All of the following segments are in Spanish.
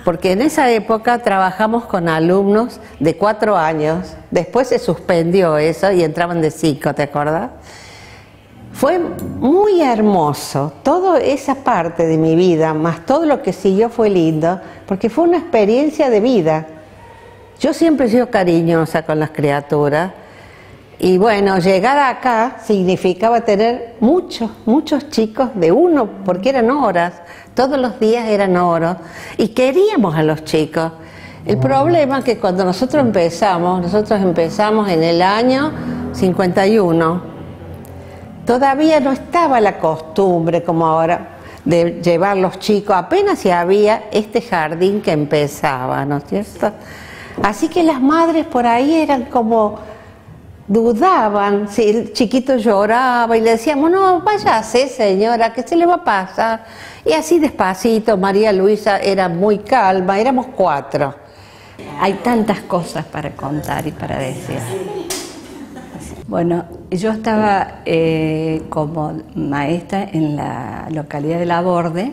porque en esa época trabajamos con alumnos de 4 años, después se suspendió eso y entraban de 5, ¿te acuerdas? Fue muy hermoso, toda esa parte de mi vida, más todo lo que siguió fue lindo, porque fue una experiencia de vida. Yo siempre he sido cariñosa con las criaturas, y bueno, llegar acá significaba tener muchos chicos de uno, porque eran horas, todos los días eran horas, y queríamos a los chicos. El problema es que cuando nosotros empezamos en el año 51, todavía no estaba la costumbre como ahora de llevar los chicos, apenas si había este jardín que empezaba, ¿no es cierto? Así que las madres por ahí eran como, dudaban, si el chiquito lloraba y le decíamos, no, váyase señora, ¿qué se le va a pasar? Y así despacito, María Luisa era muy calma, éramos 4. Hay tantas cosas para contar y para decir. Bueno, yo estaba como maestra en la localidad de Laborde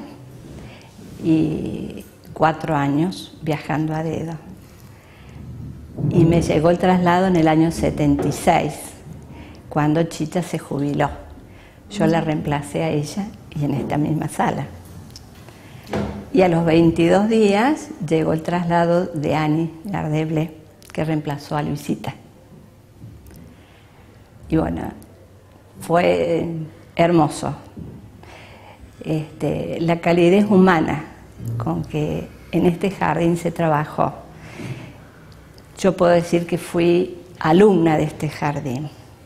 y 4 años viajando a dedo. Y me llegó el traslado en el año 76, cuando Chicha se jubiló. Yo la reemplacé a ella y en esta misma sala. Y a los 22 días llegó el traslado de Ani Gardeble, que reemplazó a Luisita. Y bueno, fue hermoso. La calidez humana con que en este jardín se trabajó. Yo puedo decir que fui alumna de este jardín.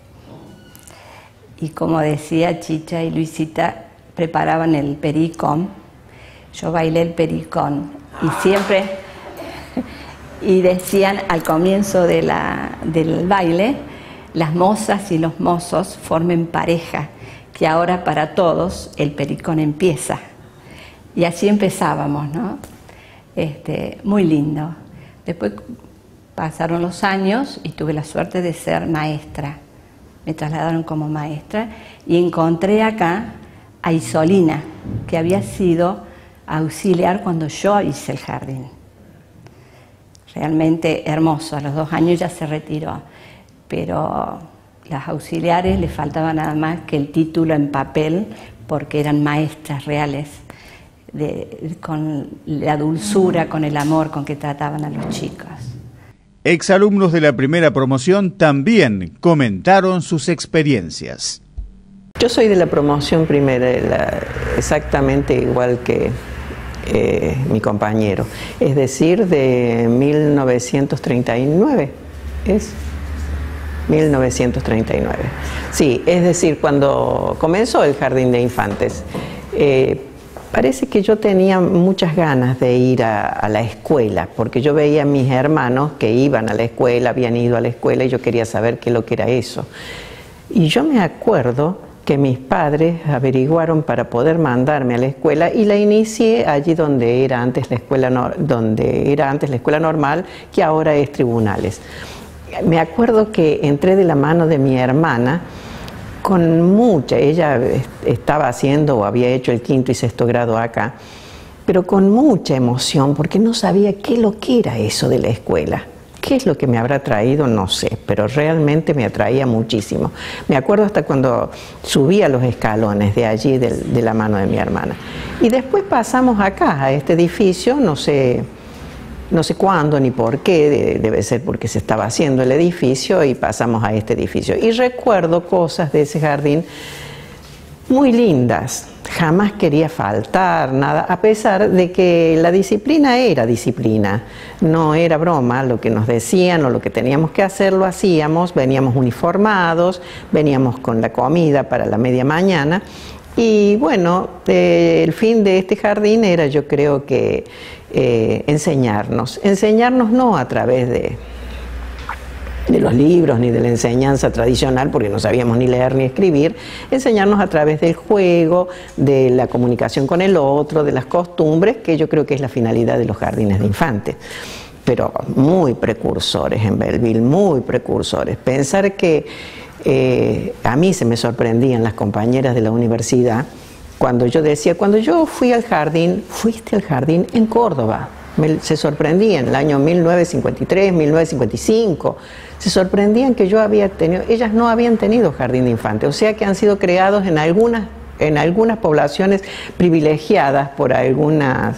Y como decía Chicha y Luisita, preparaban el pericón. Yo bailé el pericón y siempre, y decían al comienzo del baile, las mozas y los mozos formen pareja, que ahora para todos el pericón empieza. Y así empezábamos, ¿no? Muy lindo. Después pasaron los años y tuve la suerte de ser maestra. Me trasladaron como maestra y encontré acá a Isolina, que había sido auxiliar cuando yo hice el jardín. Realmente hermoso, a los 2 años ya se retiró, pero las auxiliares le faltaba nada más que el título en papel, porque eran maestras reales, con la dulzura, con el amor con que trataban a los chicos. Exalumnos de la primera promoción también comentaron sus experiencias. Yo soy de la promoción primera, exactamente igual que mi compañero, es decir, de 1939, ¿es? 1939. Sí, es decir, cuando comenzó el Jardín de Infantes, parece que yo tenía muchas ganas de ir a la escuela, porque yo veía a mis hermanos que iban a la escuela, habían ido a la escuela y yo quería saber qué es lo que era eso. Y yo me acuerdo que mis padres averiguaron para poder mandarme a la escuela y la inicié allí donde era antes la escuela, normal, que ahora es Tribunales. Me acuerdo que entré de la mano de mi hermana con mucha, ella estaba haciendo o había hecho el 5º y 6º grado acá, pero con mucha emoción porque no sabía qué lo que era eso de la escuela. ¿Qué es lo que me habrá traído? No sé, pero realmente me atraía muchísimo. Me acuerdo hasta cuando subía los escalones de allí, de la mano de mi hermana. Y después pasamos acá, a este edificio, no sé cuándo ni por qué, debe ser porque se estaba haciendo el edificio y pasamos a este edificio. Y recuerdo cosas de ese jardín muy lindas. Jamás quería faltar nada, a pesar de que la disciplina era disciplina, no era broma lo que nos decían o lo que teníamos que hacer, lo hacíamos, veníamos uniformados, veníamos con la comida para la media mañana y bueno, el fin de este jardín era, yo creo que enseñarnos no a través de los libros ni de la enseñanza tradicional, porque no sabíamos ni leer ni escribir, enseñarnos a través del juego, de la comunicación con el otro, de las costumbres, que yo creo que es la finalidad de los jardines de infantes. Pero muy precursores en Belleville, muy precursores. Pensar que a mí se me sorprendían las compañeras de la universidad cuando yo decía, cuando yo fui al jardín, fuiste al jardín en Córdoba. Se sorprendían, el año 1953, 1955, se sorprendían que yo había tenido, ellas no habían tenido jardín de infantes, o sea que han sido creados en algunas poblaciones privilegiadas por algunos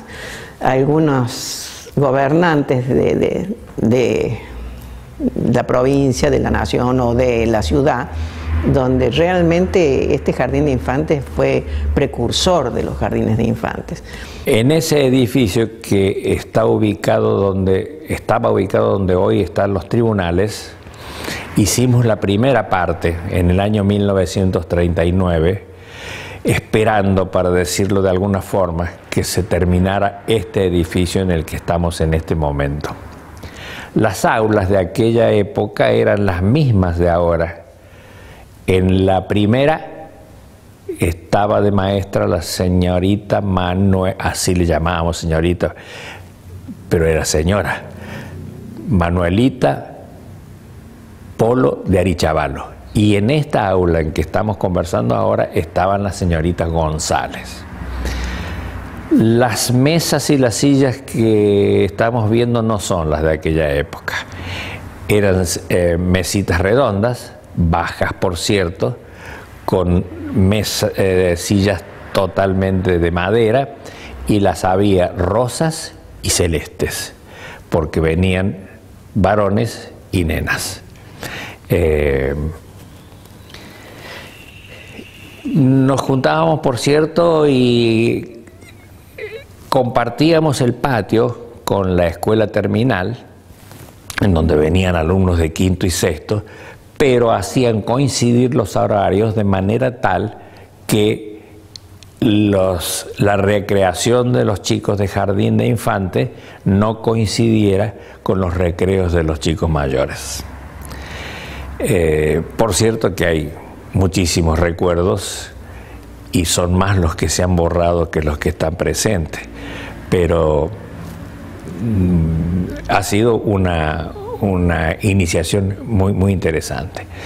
gobernantes de la provincia, de la nación o de la ciudad, donde realmente este jardín de infantes fue precursor de los jardines de infantes. En ese edificio que estaba ubicado donde hoy están los tribunales, hicimos la primera parte en el año 1939, esperando, para decirlo de alguna forma, que se terminara este edificio en el que estamos en este momento. Las aulas de aquella época eran las mismas de ahora. En la primera estaba de maestra la señorita Manuel, así le llamábamos señorita, pero era señora, Manuelita Polo de Arichavalo. Y en esta aula en que estamos conversando ahora estaban las señoritas González. Las mesas y las sillas que estamos viendo no son las de aquella época. Eran mesitas redondas, bajas por cierto, con sillas totalmente de madera, y las había rosas y celestes, porque venían varones y nenas. Nos juntábamos, por cierto, y compartíamos el patio con la escuela terminal, en donde venían alumnos de quinto y sexto, pero hacían coincidir los horarios de manera tal que la recreación de los chicos de jardín de infantes no coincidiera con los recreos de los chicos mayores. Por cierto que hay muchísimos recuerdos y son más los que se han borrado que los que están presentes, pero ha sido una iniciación muy interesante.